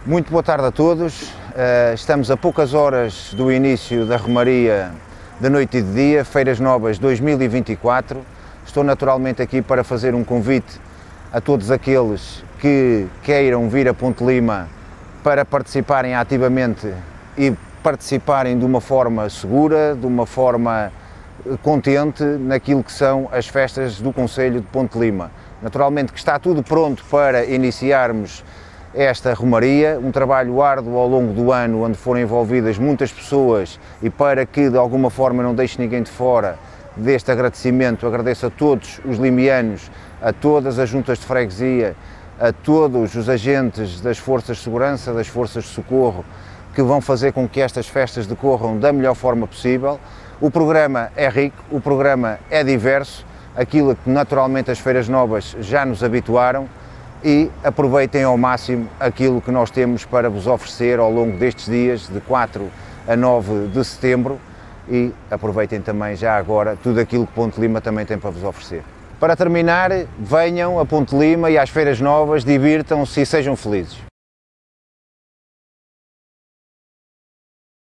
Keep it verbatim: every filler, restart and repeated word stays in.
Muito boa tarde a todos. Estamos a poucas horas do início da Romaria de Noite e de Dia, Feiras Novas dois mil e vinte e quatro. Estou naturalmente aqui para fazer um convite a todos aqueles que queiram vir a Ponte Lima para participarem ativamente e participarem de uma forma segura, de uma forma contente naquilo que são as festas do Concelho de Ponte Lima. Naturalmente que está tudo pronto para iniciarmos esta romaria, um trabalho árduo ao longo do ano, onde foram envolvidas muitas pessoas, e para que de alguma forma não deixe ninguém de fora deste agradecimento, agradeço a todos os limianos, a todas as juntas de freguesia, a todos os agentes das forças de segurança, das forças de socorro, que vão fazer com que estas festas decorram da melhor forma possível. O programa é rico, o programa é diverso, aquilo que naturalmente as Feiras Novas já nos habituaram, e aproveitem ao máximo aquilo que nós temos para vos oferecer ao longo destes dias, de quatro a nove de setembro, e aproveitem também já agora tudo aquilo que Ponte Lima também tem para vos oferecer. Para terminar, venham a Ponte Lima e às Feiras Novas, divirtam-se e sejam felizes.